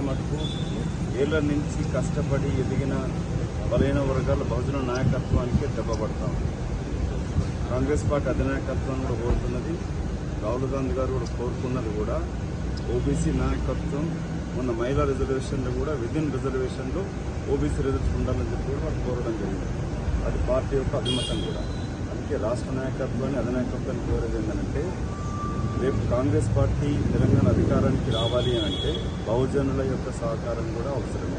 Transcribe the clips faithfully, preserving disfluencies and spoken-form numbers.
మటుకు ఏళ్ల నుంచి కష్టపడి ఎదిగిన బలైన వర్గాల బహుజన నాయకత్వానికి దెబ్బపడతాం. కాంగ్రెస్ పార్టీ అధినాయకత్వం కూడా కోరుతున్నది, రాహుల్ గాంధీ గారు కూడా కోరుకున్నది కూడా ఓబీసీ నాయకత్వం. మొన్న మహిళా రిజర్వేషన్లు కూడా విదిన్ రిజర్వేషన్లో ఓబీసీ రిజర్వేషన్ ఉండాలని చెప్పి కూడా వాళ్ళు కోరడం జరిగింది. అది పార్టీ యొక్క అభిమతం కూడా. అందుకే రాష్ట్ర నాయకత్వాన్ని అధినాయకత్వాన్ని కోరేది ఏంటంటే, రేపు కాంగ్రెస్ పార్టీ తెలంగాణ అధికారానికి రావాలి అంటే బహుజనుల యొక్క సహకారం కూడా అవసరమే.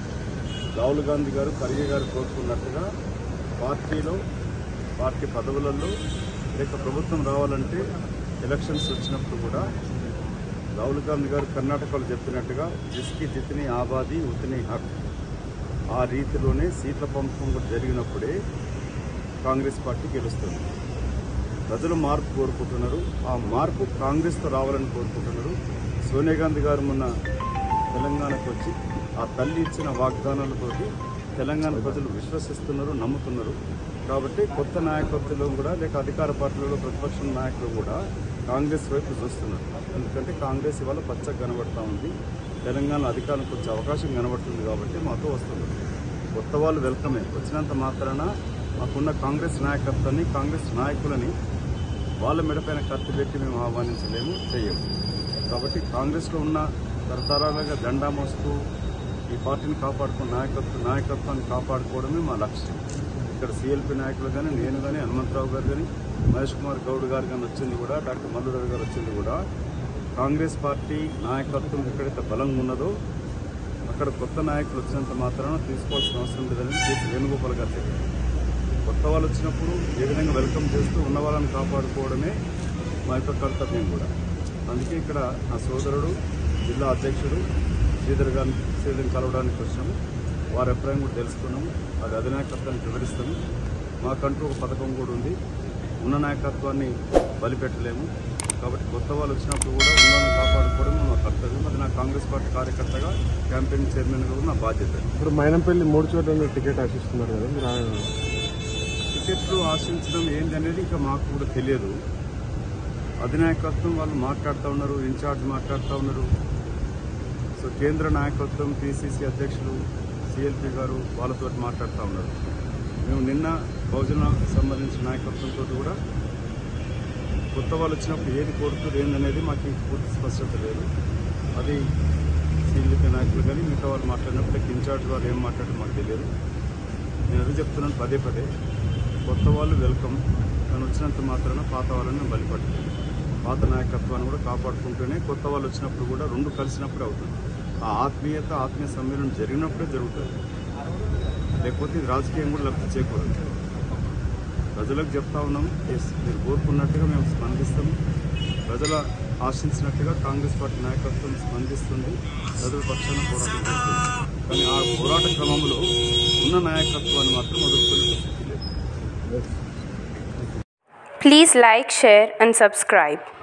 రాహుల్ గాంధీ గారు ఖర్గే గారు కోరుకున్నట్టుగా పార్టీలో పార్టీ పదవులలో లేక ప్రభుత్వం రావాలంటే ఎలక్షన్స్ వచ్చినప్పుడు కూడా రాహుల్ గాంధీ గారు కర్ణాటకలో చెప్పినట్టుగా జిస్కి జితని ఆబాది ఉతని హక్, ఆ రీతిలోనే సీట్ల పంపకం కూడా జరిగినప్పుడే కాంగ్రెస్ పార్టీ గెలుస్తుంది. ప్రజలు మార్పు కోరుకుంటున్నారు, ఆ మార్పు కాంగ్రెస్తో రావాలని కోరుకుంటున్నారు. సోనియా గాంధీ గారు మొన్న తెలంగాణకు వచ్చి ఆ తల్లి ఇచ్చిన వాగ్దానాలతోటి తెలంగాణ ప్రజలు విశ్వసిస్తున్నారు, నమ్ముతున్నారు. కాబట్టి కొత్త నాయకత్వంలో కూడా లేక అధికార పార్టీలలో ప్రతిపక్ష నాయకులు కూడా కాంగ్రెస్ వైపు చూస్తున్నారు. ఎందుకంటే కాంగ్రెస్ ఇవాళ పచ్చగా కనబడతా ఉంది, తెలంగాణ అధికారానికి వచ్చే అవకాశం కనబడుతుంది. కాబట్టి మాతో వస్తున్నారు. కొత్త వాళ్ళు వెల్కమే. వచ్చినంత మాత్రాన మాకున్న కాంగ్రెస్ నాయకత్వాన్ని, కాంగ్రెస్ నాయకులని వాళ్ళ మెడపైన కత్తి పెట్టి మేము ఆహ్వానించలేము, చేయము. కాబట్టి కాంగ్రెస్లో ఉన్న తరతరాలుగా జెండా మోస్తూ ఈ పార్టీని కాపాడుకున్న నాయకత్వం నాయకత్వాన్ని కాపాడుకోవడమే మా లక్ష్యం. ఇక్కడ సిఎల్పీ నాయకులు కానీ, నేను కానీ, హనుమంతరావు గారు కానీ, మహేష్ కుమార్ గౌడ్ గారు కానీ వచ్చింది కూడా, డాక్టర్ మల్లురావు గారు వచ్చింది కూడా కాంగ్రెస్ పార్టీ నాయకత్వం ఎక్కడైతే బలంగా ఉన్నదో అక్కడ కొత్త నాయకులు వచ్చినంత మాత్రాన తీసుకోవాల్సిన అవసరం లేదని చెప్పి వేణుగోపాల్ గారు చెప్పారు. కొత్త వాళ్ళు వచ్చినప్పుడు ఏ విధంగా వెల్కమ్ చేస్తూ ఉన్న వాళ్ళని కాపాడుకోవడమే మా యొక్క కర్తవ్యం కూడా. అందుకే ఇక్కడ నా సోదరుడు జిల్లా అధ్యక్షుడు శ్రీధర్ గారిని శ్రీధర్ కలవడానికి వచ్చాము. వారి అభిప్రాయం కూడా తెలుసుకున్నాము. అది అధినాయకత్వాన్ని వివరిస్తాము. మాకంటూ ఒక పథకం కూడా ఉంది. ఉన్న నాయకత్వాన్ని బలిపెట్టలేము. కాబట్టి కొత్త వాళ్ళు వచ్చినప్పుడు కూడా ఉన్నవాళ్ళని కాపాడుకోవడం మా కర్తవ్యం. అది నా కాంగ్రెస్ పార్టీ కార్యకర్తగా, క్యాంపెయిన్ చైర్మన్గా కూడా నా బాధ్యత. ఇప్పుడు మైనంపల్లి మూడు చోట్ల టికెట్ ఆశిస్తున్నారు కదా మీరు? టికెట్లు ఆశించడం ఏంటి అనేది ఇంకా మాకు కూడా తెలియదు. అధినాయకత్వం వాళ్ళు మాట్లాడుతూ ఉన్నారు, ఇన్ఛార్జ్ మాట్లాడుతూ ఉన్నారు. సో కేంద్ర నాయకత్వం, పిసిసి అధ్యక్షులు, సిఎల్పి గారు వాళ్ళతో మాట్లాడుతూ ఉన్నారు. మేము నిన్న బహుజన సంబంధించిన నాయకత్వంతో కూడా కొత్త వాళ్ళు వచ్చినప్పుడు ఏది కోరుతుంది ఏందనేది మాకు పూర్తి స్పష్టత లేదు. అది సిఎల్పి నాయకులు కానీ మిగతా వాళ్ళు మాట్లాడినప్పుడు ఇన్ఛార్జ్ వాళ్ళు ఏం మాట్లాడారు మాకు తెలియదు. నేను అది చెప్తున్నాను పదే పదే, కొత్త వాళ్ళు వెల్కమ్, కానీ వచ్చినంత మాత్రాన పాత వాళ్ళని బలిపడుతుంది. పాత నాయకత్వాన్ని కూడా కాపాడుకుంటూనే కొత్త వాళ్ళు వచ్చినప్పుడు కూడా రెండు కలిసినప్పుడే అవుతుంది. ఆ ఆత్మీయత, ఆత్మీయ సమ్మేళనం జరిగినప్పుడే జరుగుతుంది. లేకపోతే ఇది రాజకీయం కూడా లబ్ధి చేకూడదు. ప్రజలకు చెప్తా ఉన్నాం, మీరు కోరుకున్నట్టుగా మేము స్పందిస్తాము. ప్రజల ఆశించినట్టుగా కాంగ్రెస్ పార్టీ నాయకత్వం స్పందిస్తుంది, ప్రజల పక్షాన పోరాటం చేస్తుంది. కానీ ఆ పోరాట క్రమంలో ఉన్న నాయకత్వాన్ని మాత్రం వదులుకునే పరిస్థితి లేదు. Please like, share and subscribe.